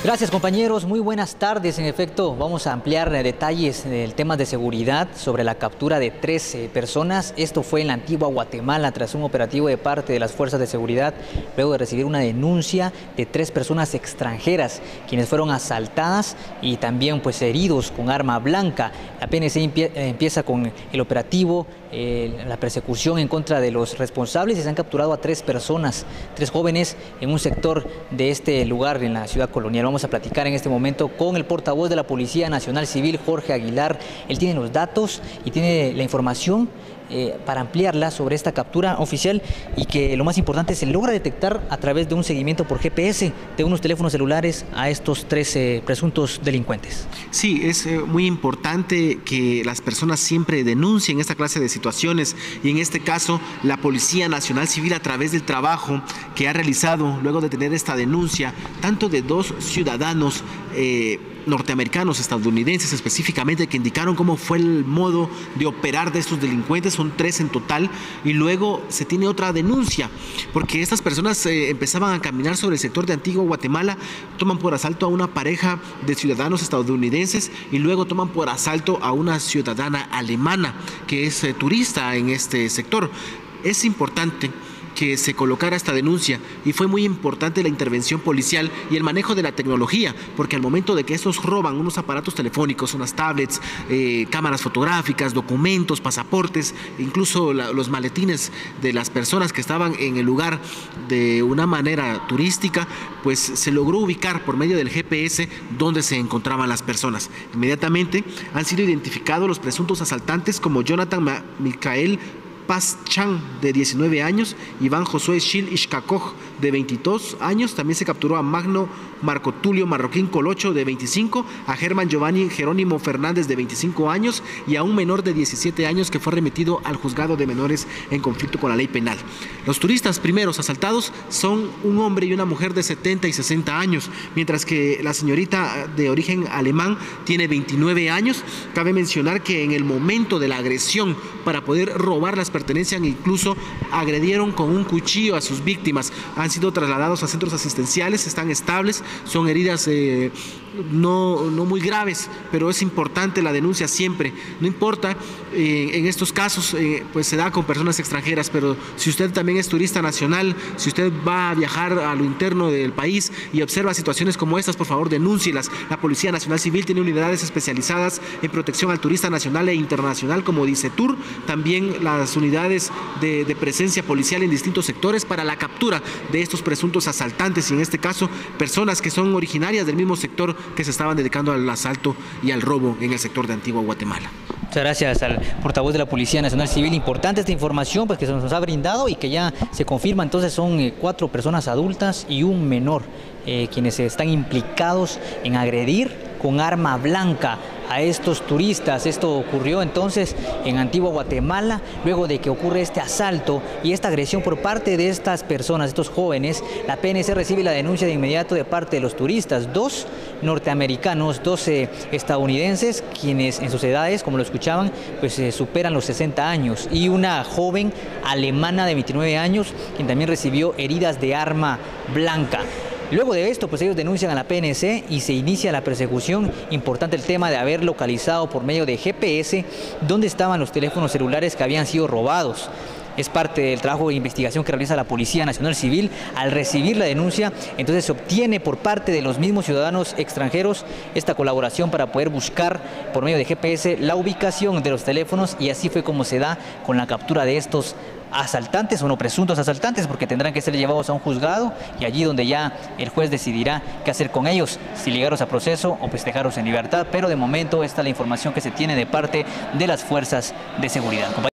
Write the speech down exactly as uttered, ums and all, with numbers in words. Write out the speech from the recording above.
Gracias, compañeros, muy buenas tardes. En efecto, vamos a ampliar detalles del tema de seguridad sobre la captura de tres personas. Esto fue en la antigua Guatemala tras un operativo de parte de las fuerzas de seguridad luego de recibir una denuncia de tres personas extranjeras quienes fueron asaltadas y también pues heridos con arma blanca. La P N C empieza con el operativo, eh, la persecución en contra de los responsables y se han capturado a tres personas, tres jóvenes en un sector de este lugar en la ciudad colonial. Vamos a platicar en este momento con el portavoz de la Policía Nacional Civil, Jorge Aguilar. Él tiene los datos y tiene la información eh, para ampliarla sobre esta captura oficial y que lo más importante se logra detectar a través de un seguimiento por G P S de unos teléfonos celulares a estos tres eh, presuntos delincuentes. Sí, es eh, muy importante que las personas siempre denuncien esta clase de situaciones y en este caso la Policía Nacional Civil, a través del trabajo que ha realizado luego de tener esta denuncia, tanto de dos ciudadanos eh, norteamericanos, estadounidenses específicamente, que indicaron cómo fue el modo de operar de estos delincuentes, son tres en total, y luego se tiene otra denuncia, porque estas personas eh, empezaban a caminar sobre el sector de Antigua Guatemala, toman por asalto a una pareja de ciudadanos estadounidenses y luego toman por asalto a una ciudadana alemana que es eh, turista en este sector. Es importante que se colocara esta denuncia y fue muy importante la intervención policial y el manejo de la tecnología, porque al momento de que estos roban unos aparatos telefónicos, unas tablets, eh, cámaras fotográficas, documentos, pasaportes, incluso la, los maletines de las personas que estaban en el lugar de una manera turística, pues se logró ubicar por medio del G P S dónde se encontraban las personas. Inmediatamente han sido identificados los presuntos asaltantes como Jonathan Ma Micael Paz Chan, de diecinueve años, Iván Josué Shil Ishkakoj, de veintidós años. También se capturó a Magno Marco Tulio Marroquín Colocho, de veinticinco, a Germán Giovanni Jerónimo Fernández, de veinticinco años, y a un menor de diecisiete años que fue remitido al juzgado de menores en conflicto con la ley penal. Los turistas primeros asaltados son un hombre y una mujer de setenta y sesenta años, mientras que la señorita de origen alemán tiene veintinueve años. Cabe mencionar que en el momento de la agresión para poder robar las pertenencias, incluso agredieron con un cuchillo a sus víctimas. Han sido trasladados a centros asistenciales, están estables, son heridas eh, no, no muy graves, pero es importante la denuncia siempre. No importa, eh, en estos casos eh, pues se da con personas extranjeras, pero si usted también es turista nacional, si usted va a viajar a lo interno del país y observa situaciones como estas, por favor denúncielas. La Policía Nacional Civil tiene unidades especializadas en protección al turista nacional e internacional como DICETUR, también las unidades de, de presencia policial en distintos sectores para la captura de estos presuntos asaltantes y en este caso personas que son originarias del mismo sector que se estaban dedicando al asalto y al robo en el sector de Antigua Guatemala. Muchas gracias al portavoz de la Policía Nacional Civil. Importante esta información pues, que se nos ha brindado y que ya se confirma. Entonces son eh, cuatro personas adultas y un menor eh, quienes están implicados en agredir con arma blanca a estos turistas. Esto ocurrió entonces en Antigua Guatemala, luego de que ocurre este asalto y esta agresión por parte de estas personas, estos jóvenes. La P N C recibe la denuncia de inmediato de parte de los turistas, dos norteamericanos, dos eh, estadounidenses, quienes en sus edades, como lo escuchaban, pues eh, superan los sesenta años, y una joven alemana de veintinueve años, quien también recibió heridas de arma blanca. Luego de esto, pues ellos denuncian a la P N C y se inicia la persecución. Importante el tema de haber localizado por medio de G P S dónde estaban los teléfonos celulares que habían sido robados. Es parte del trabajo de investigación que realiza la Policía Nacional Civil. Al recibir la denuncia, entonces se obtiene por parte de los mismos ciudadanos extranjeros esta colaboración para poder buscar por medio de G P S la ubicación de los teléfonos, y así fue como se da con la captura de estos asaltantes o no presuntos asaltantes, porque tendrán que ser llevados a un juzgado y allí donde ya el juez decidirá qué hacer con ellos, si ligarlos a proceso o pues dejarlos en libertad. Pero de momento esta es la información que se tiene de parte de las fuerzas de seguridad.